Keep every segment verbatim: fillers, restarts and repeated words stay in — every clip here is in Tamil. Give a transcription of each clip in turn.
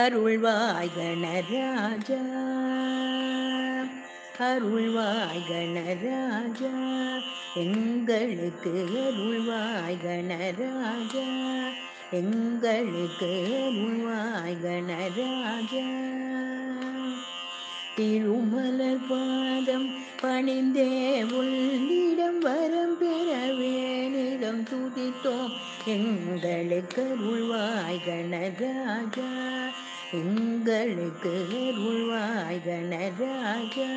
அருள்வாய் கணராஜா அருள்வாய் கணராஜா எங்களுக்கு அருள்வாய் கணராஜா எங்களுக்கு அருள்வாய் கணராஜா திருமலர் பாதம் பணிந்தே உள்ளிடம் வரம் பெறவே நிதம் துதித்தோம் எங்களுக்கு அருள்வாய் கணராஜா எங்களுக்கு அருள்வாய் கணராஜா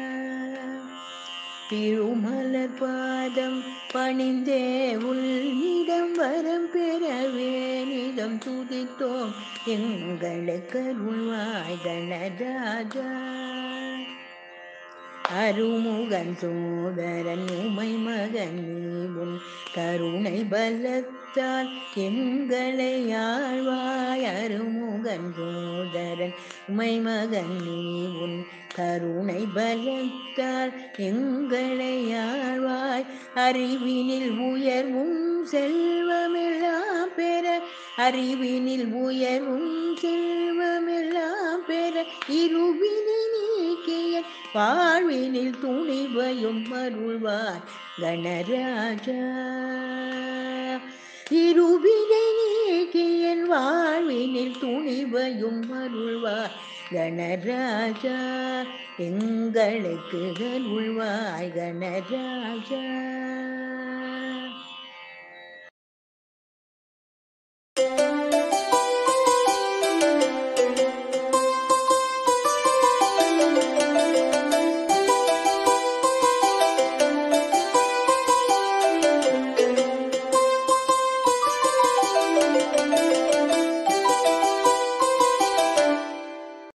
திருமலர் பாதம் பணிந்தே உள்ளிடம் வரம் பெறவே நிதம் துதித்தோம் எங்களுக்கு அருள்வாய் கணராஜா அருமுகன் சோதரன் உமை மகன் நீவும் கருணை பலத்தால் எங்களை ஆழ்வாய் அருமுகன் சோதரன் உமை மகன் நீவும் கருணை பலத்தால் எங்களை ஆழ்வாய் அறிவினில் உயர்வும் செல்வமெல்லாம் பெற அறிவினில் உயர்வும் செல்வமெல்லாம் பெற இருவினை நீக்கிய வாழ்வினில் துணிவையும் அருள்வாய் கணராஜா இருவினை நீக்கிய வாழ்வினில் துணிவையும் அருள்வாய் கணராஜா எங்களுக்கு அருள்வாய் கணராஜா